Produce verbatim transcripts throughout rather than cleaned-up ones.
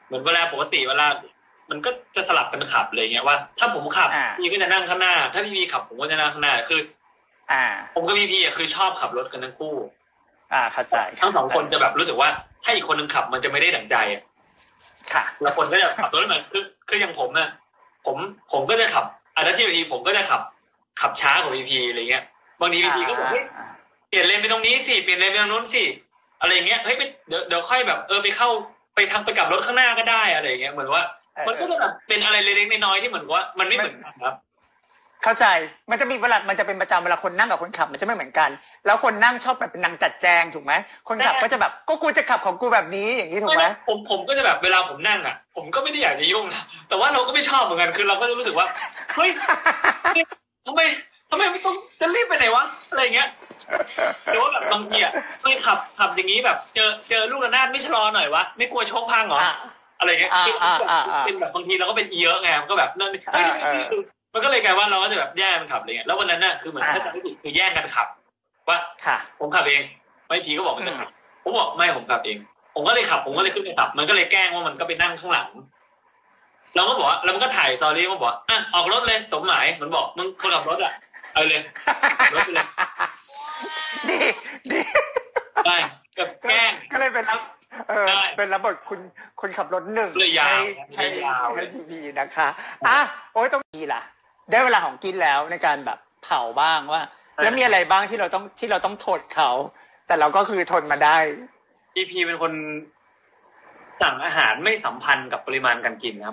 เหมือนเวลาปกติเวลามันก็จะสลับกันขับเลยเงี้ยว่าถ้าผมขับพี่ก็จะนั่งข้างหน้าถ้าพี่พีขับผมก็จะนั่งข้างหน้าคืออ่าผมกับพี่พีอ่ะคือชอบขับรถกันทั้งคู่อ่าเข้าใจทั้งสองคนจะแบบรู้สึกว่าถ้าอีกคนนึงขับมันจะไม่ได้ดั่งใจอ่ะค่ะแล้วคนก็จะขับรถเหมือนคือคืออย่างผมน่ะผมผมก็จะขับอันนั้นที่พีผมก็จะขับขับช้ากว่าพีพีอะไรเงี้ยบางทีพีพีก็บอกเฮ้ยเปลี่ยนเลนไปตรงนี้สิเปลี่ยนเลนไปตรงนู้นสิอะไรเงี้ยเฮ้ยเดี๋ยวเดี๋ยวค่อยแบบเออไปเข้าไปทางไปกลับรถข้างหน้าก็ได้อะไรเงี้ยเหมือนว่ามันก็จะแบบเป็นอะไรเล็กๆน้อยๆที่เหมือนว่ามันไม่เหมือนกันครับเข้าใจมันจะมีเวลามันจะเป็นประจำเวลาคนนั่งกับคนขับมันจะไม่เหมือนกันแล้วคนนั่งชอบแบบเป็นนางจัดแจงถูกไหมคนขับก็จะแบบก็กูจะขับของกูแบบนี้อย่างนี้ถูกไหมผมผมก็จะแบบเวลาผมนั่งอ่ะผมก็ไม่ได้อยากจะยุ่งนะแต่ว่าเราก็ไม่ชอบเหมือนกันคือเราก็รู้สึกว่าเฮ้ยทำไมทำไมไม่ต้องจะรีบไปไหนวะอะไรเงี้ยหรือว่าแบบบางทีอ่ะเคยขับขับอย่างนี้แบบเจอเจอลูกระนาดไม่ชะลอหน่อยวะไม่กลัวโชคพังเหรออะไรเงี้ยคือเป็นแบบบางทีเราก็เป็นเยอะไงมันก็แบบนั่นเฮ้ยมันก็เลยกลายว่าเราก็จะแบบแย่งกันขับอะไรเงี้ยแล้ววันนั้นน่ะคือเหมือนถ้าจำไม่ผิดคือแย่งกันขับว่าผมขับเองไม่พีก็บอกมันจะขับผมบอกไม่ผมขับเองผมก็เลยขับผมก็เลยขึ้นไปขับมันก็เลยแกล้งว่ามันก็ไปนั่งข้างหลังเราก็บอกแล้วมันก็ถ่ายตอรี่มันบอกอ่ะออกรถเลยสมหมายมันบอกมึงคนขับรถอ่ะเอาเลยรถไปเลยดีดีได้กับแกล้งก็เลยเป็นรับเออเป็นระบบคุณคนขับรถหนึ่งให้ให้ให้ทีวีนะคะอ่ะโอ้ยต้องดีล่ะได้เวลาของกินแล้วในการแบบเผาบ้างว่าแล้วมีอะไรบ้างที่เราต้องที่เราต้องทนเขาแต่เราก็คือทนมาได้พีพีเป็นคนสั่งอาหารไม่สัมพันธ์กับปริมาณการกินครับ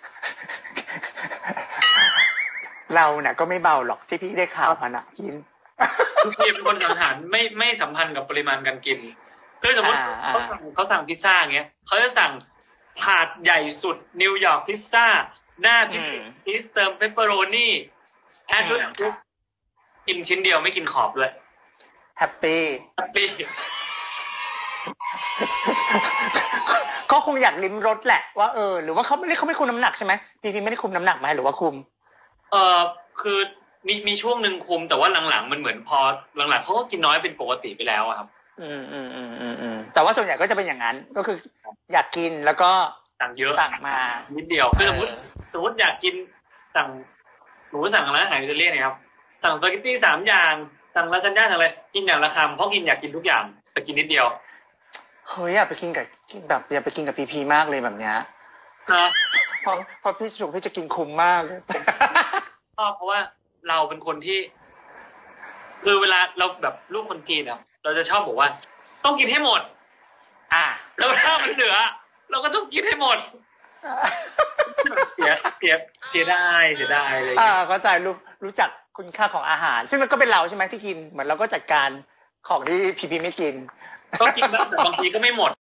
เราเนี่ยก็ไม่เบาหรอกที่พี่ได้ข่าวมานะกินพีพีเป็นคนสั่งอาหารไม่ไม่สัมพันธ์กับปริมาณการกินคือสมมติเขาสั่งเขาสั่งพิซซ่าอย่างเงี้ยเขาจะสั่งถาดใหญ่สุดนิวยอร์กพิซซ่าหน้าพิซซ่าพิซเติมเปปเปอโรนี่แอดด้วยกินชิ้นเดียวไม่กินขอบด้วยแฮปปี้แฮปปี้ก็คงอยากลิ้มรสแหละว่าเออหรือว่าเขาไม่ได้เขาไม่คุมน้ำหนักใช่ไหมพีพีไม่ได้คุมน้ำหนักไหมหรือว่าคุมเออคือมีมีช่วงหนึ่งคุมแต่ว่าหลังๆมันเหมือนพอหลังๆเขาก็กินน้อยเป็นปกติไปแล้วครับอืมอืมอืมอืมอืมแต่ว่าส่วนใหญ่ก็จะเป็นอย่างนั้นก็คืออยากกินแล้วก็สั่งเยอะสั่งมานิดเดียวคือสมมติสมมติอยากกินสั่งหนูสั่งร้านอาหารอิตาเลียนเนี่ยครับสั่งสปาเกตตี้สามอย่างสั่งลาซานญ่าสั่งอะไรกินอย่างละคำเพราะกินอยากกินทุกอย่างแต่กินนิดเดียวเฮ้ยอยากไปกินกับแบบอยากไปกินกับพีพีมากเลยแบบเนี้ยนะเพราะเพราะพี่สุขพี่จะกินคุ้มมากเลยชอบเพราะว่าเราเป็นคนที่คือเวลาเราแบบลูกคนจีนอ่ะเราจะชอบบอกว่าต้องกินให้หมดอ่าแล้วถ้ามันเหลือเราก็ต้องกินให้หมดเสียเสียเสียได้เสียได้เลยอ่าเข้าใจรู้รู้จักคุณค่าของอาหารซึ่งมันก็เป็นเราใช่ไหมที่กินเหมือนเราก็จัดการของที่พีพีไม่กินก็กินแต่บางทีก็ไม่หมด